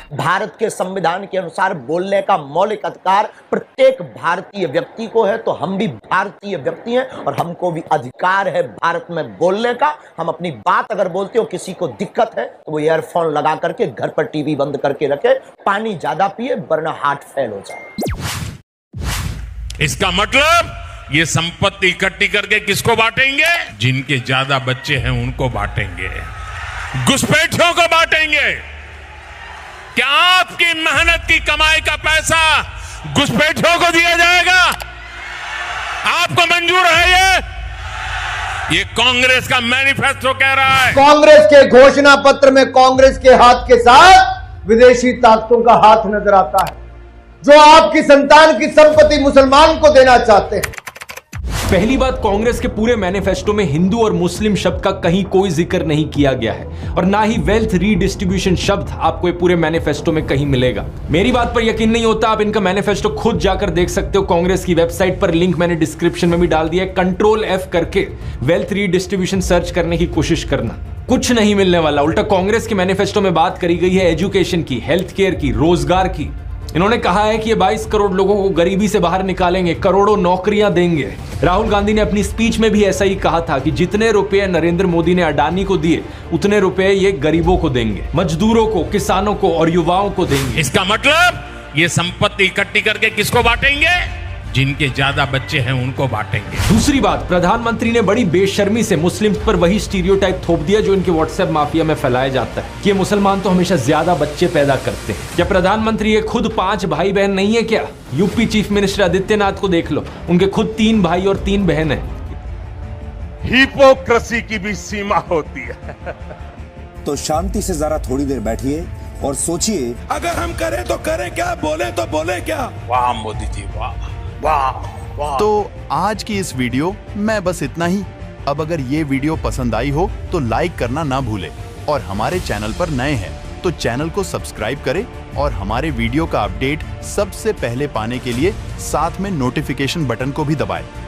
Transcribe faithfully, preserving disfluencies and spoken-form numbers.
भारत के संविधान के अनुसार बोलने का मौलिक अधिकार प्रत्येक भारतीय व्यक्ति को है, तो हम भी भारतीय व्यक्ति हैं और हमको भी अधिकार है भारत में बोलने का। हम अपनी बात अगर बोलते हो, किसी को दिक्कत है तो वो ईयरफोन लगा करके घर पर टीवी बंद करके रखे, पानी ज्यादा पिए वरना हार्ट फेल हो जाए। इसका मतलब ये संपत्ति इकट्ठी करके किसको बांटेंगे? जिनके ज्यादा बच्चे हैं उनको बांटेंगे, घुसपैठियों को बांटेंगे। क्या आपकी मेहनत की कमाई का पैसा घुसपैठियों को दिया जाएगा? आपको मंजूर है ये? ये कांग्रेस का मैनिफेस्टो कह रहा है। कांग्रेस के घोषणा पत्र में कांग्रेस के हाथ के साथ विदेशी ताकतों का हाथ नजर आता है, जो आपकी संतान की संपत्ति मुसलमान को देना चाहते हैं। पहली बात, कांग्रेस के पूरे मैनिफेस्टो में हिंदू और मुस्लिम शब्द का कहीं कोई जिक्र नहीं किया गया है और ना ही वेल्थ रीडिस्ट्रीब्यूशन शब्द आपको ये पूरे मैनिफेस्टो में कहीं मिलेगा। मेरी बात पर यकीन नहीं होता, आप इनका मैनिफेस्टो खुद जाकर देख सकते हो। कांग्रेस की वेबसाइट पर लिंक मैंने डिस्क्रिप्शन में भी डाल दिया है। कंट्रोल एफ करके वेल्थ रीडिस्ट्रीब्यूशन सर्च करने की कोशिश करना, कुछ नहीं मिलने वाला। उल्टा कांग्रेस के मैनिफेस्टो में बात करी गई है एजुकेशन की, हेल्थ केयर की, रोजगार की। इन्होंने कहा है कि ये बाईस करोड़ लोगों को गरीबी से बाहर निकालेंगे, करोड़ों नौकरियां देंगे। राहुल गांधी ने अपनी स्पीच में भी ऐसा ही कहा था कि जितने रुपए नरेंद्र मोदी ने अडानी को दिए, उतने रुपए ये गरीबों को देंगे, मजदूरों को, किसानों को और युवाओं को देंगे। इसका मतलब ये संपत्ति इकट्ठी करके किसको बांटेंगे? जिनके ज्यादा बच्चे हैं उनको बांटेंगे। दूसरी बात, प्रधानमंत्री ने बड़ी बेशर्मी से मुस्लिम्स पर वही स्टीरियोटाइप थोप दिया जो इनके व्हाट्सएप माफिया में फैलाया जाता है कि ये मुसलमान तो हमेशा ज्यादा बच्चे पैदा करते हैं। क्या प्रधानमंत्री ये खुद पांच भाई बहन नहीं है क्या? यूपी चीफ मिनिस्टर आदित्यनाथ को देख लो, उनके खुद तीन भाई और तीन बहन है। हिपोक्रेसी की भी सीमा होती है। तो शांति से जरा थोड़ी देर बैठिए और सोचिए, अगर हम करें तो करें क्या, बोले तो बोले क्या। वाह मोदी जी, वाह वाह वाह। तो आज की इस वीडियो में बस इतना ही। अब अगर ये वीडियो पसंद आई हो तो लाइक करना ना भूले और हमारे चैनल पर नए हैं तो चैनल को सब्सक्राइब करें और हमारे वीडियो का अपडेट सबसे पहले पाने के लिए साथ में नोटिफिकेशन बटन को भी दबाएं।